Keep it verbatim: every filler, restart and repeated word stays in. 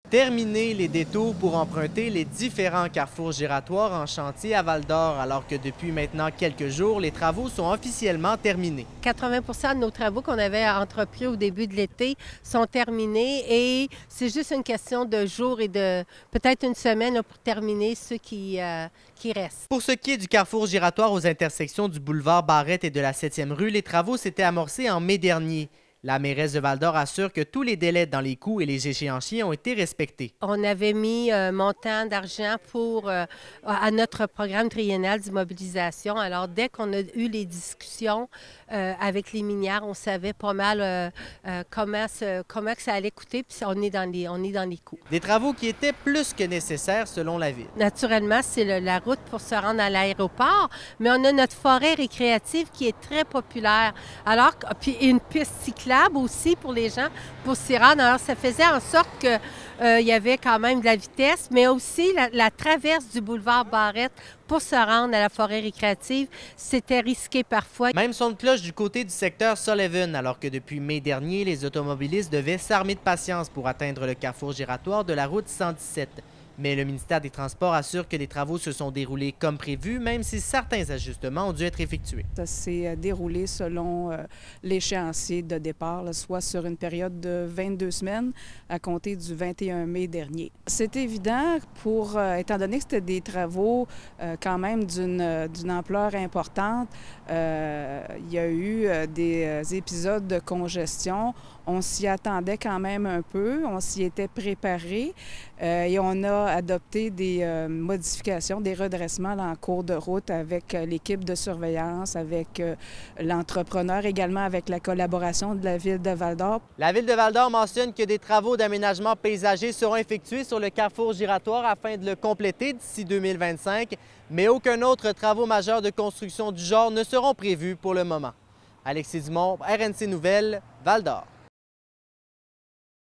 Terminer les détours pour emprunter les différents carrefours giratoires en chantier à Val-d'Or, alors que depuis maintenant quelques jours, les travaux sont officiellement terminés. quatre-vingts pour cent de nos travaux qu'on avait entrepris au début de l'été sont terminés et c'est juste une question de jours et de peut-être une semaine là, pour terminer ceux qui, euh, qui restent. Pour ce qui est du carrefour giratoire aux intersections du boulevard Barrette et de la septième rue, les travaux s'étaient amorcés en mai dernier. La mairesse de Val-d'Or assure que tous les délais dans les coûts et les échéanciers ont été respectés. On avait mis un montant d'argent pour euh, à notre programme triennal d'immobilisation. Alors, dès qu'on a eu les discussions euh, avec les minières, on savait pas mal euh, euh, comment, ce, comment que ça allait coûter, puis on est dans les, on est dans les coûts. Des travaux qui étaient plus que nécessaires selon la ville. Naturellement, c'est le, la route pour se rendre à l'aéroport, mais on a notre forêt récréative qui est très populaire. Alors, puis une piste cyclable aussi pour les gens pour s'y rendre. Alors, ça faisait en sorte qu'il euh, y avait quand même de la vitesse, mais aussi la, la traverse du boulevard Barrette pour se rendre à la forêt récréative, c'était risqué parfois. Même son de cloche du côté du secteur Sullivan, alors que depuis mai dernier, les automobilistes devaient s'armer de patience pour atteindre le carrefour giratoire de la route cent dix-sept. Mais le ministère des Transports assure que les travaux se sont déroulés comme prévu, même si certains ajustements ont dû être effectués. Ça s'est déroulé selon euh, l'échéancier de départ, là, soit sur une période de vingt-deux semaines à compter du vingt et un mai dernier. C'est évident pour, euh, étant donné que c'était des travaux euh, quand même d'une d'une ampleur importante, euh, il y a eu euh, des épisodes de congestion. On s'y attendait quand même un peu, on s'y était préparé euh, et on a adopté des euh, modifications, des redressements là, en cours de route avec euh, l'équipe de surveillance, avec euh, l'entrepreneur, également avec la collaboration de la Ville de Val-d'Or. La Ville de Val-d'Or mentionne que des travaux d'aménagement paysager seront effectués sur le carrefour giratoire afin de le compléter d'ici deux mille vingt-cinq, mais aucun autre travaux majeurs de construction du genre ne seront prévus pour le moment. Alexis Dumont, R N C Nouvelles, Val-d'Or.